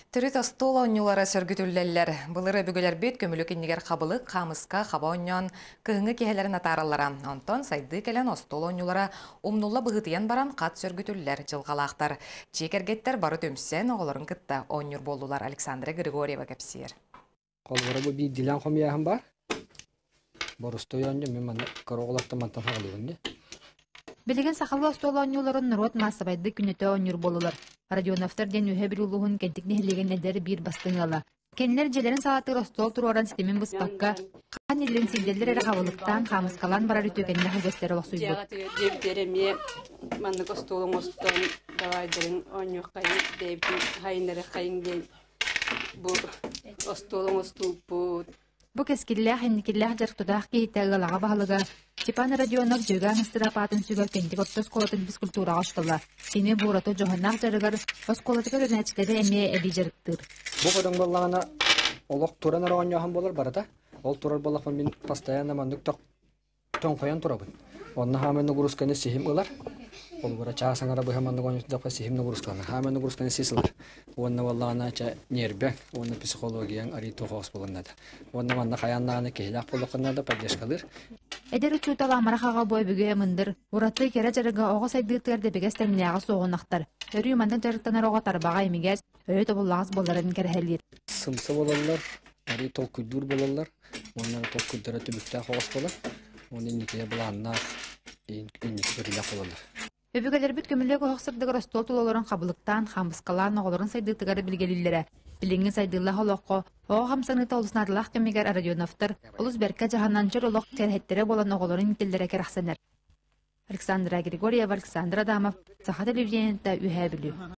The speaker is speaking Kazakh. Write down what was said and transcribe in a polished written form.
Түрі тастол оңнылары сөргітілелер. Бұлыры бүгілер бет көмілікіннігер қабылық, қамысқа, қаба оңнан, күйіңі кехелерін атаралара. Онтон сайды келен остол оңнылары умнулла бұғытыян баран қат сөргітілелер жылғалақтар. Чекергеттер бары төмсен оғыларын кітті оңныр болулар Александра Григорьева кәпсер. Қолғыры бұл бей дилан қомияғым бар. Борыстой оңны мен маны қырғылақты мантан қағылығын. Билеген сақалы остол оңныларын нұрот масабайды күнеті оңныр болулар. Радионавтар ден өһе бір улуғын кәнтік нехлеген әдері бір бастыңала. Кенлер желерін салатыр остол тұруаран системен бұспаққа, қан елерін сенделдер әрі қабылықтан қамысқалан барар үтөкеніне қылгөстері олық сөйбұд. Дебтереме маннык остолың остон давайдырын оңнық қайын дейбін хайынары қайын ден бұл остолың остол бұд. Бұ кәскелләх әнекелләх жарқтудақ кейттәгі ғалаға бағылыға Степан радионақ жөген ыстырапатын сүгір кәндік оттыз қолатын физкультура ашқылы. Сене бұраты жоғыннақ жарығыр, өз қолатыға өрнәчкеді әме әбей жарықтыр. Бұл қойдың болағына олық тұран араған яғын болар барата. Ол тұрар болақпын мен постоянно мандық тоң қоян тұрабын. Онына хаменді ғұрысқаны сехим ұлар. Ол бұра чағасаңара бұға мандық оңыстыққа сехимні ғұрысқаны. Хаменді ғұрысқаны сесілер. Онына болағына нербен, онына психологияң ари тоғыз болынады. Онына мандық аяндағаны кейлақ болықынады, паддешқалыр. Әдері чутал амарақаға бой бүге мұндыр. Ураты кері жарыға оғы сайдықтырды бігестен неғыз соғынақтар. Өрі мандың жарықтанар оға тарбаға емегез, өй тобылағыз боларын кәрхәлер. Сымсы болалар, ари тол күддүр болалар. Онына тол күддірі түбікті қоғыз болар. Оны некеге бұланнақ, енекі бірілік болалар. Өбігелер бүт көмілік оғықсырдығыр остол тұлаларын қабылықтан, қамысқалан оғыларын сайдықтығары білгелілері. Біліңін сайдылла олыққо, оғы қамсаңыта олысынадылақ кемегер радионавтар, олыс бәркі жағанан жыр олық кәрхеттері болан оғыларын ителдері кәрақсанар. Александра Григорьева, Александра Адамов, Саха телевизионында үйә білу.